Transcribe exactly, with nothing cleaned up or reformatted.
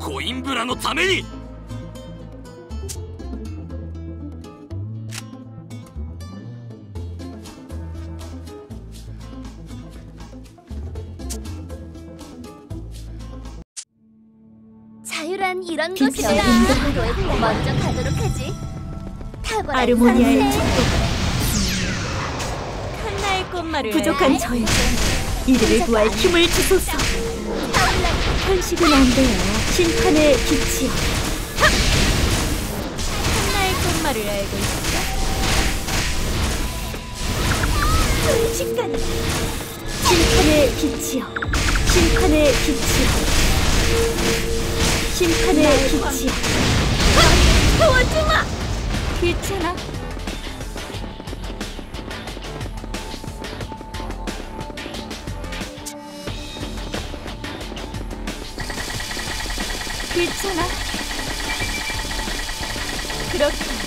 コインブラのために。 자유란 이런 것이다. 먼저 가도록 하지. 탁월한 아르모니아의 상태. 축복. 칸나의 꽃말을 부족한 저에게 이들을 구할 힘을 주소서. 타올라. 현식은 안 돼요. 심판의 빛이여. 칸나의 꽃말을 알고 있어. 순식간에 심판의 빛이여. 심판의 빛이여. 심판의 빛이여. 도와주마. 귀찮아. 귀찮아. 그렇게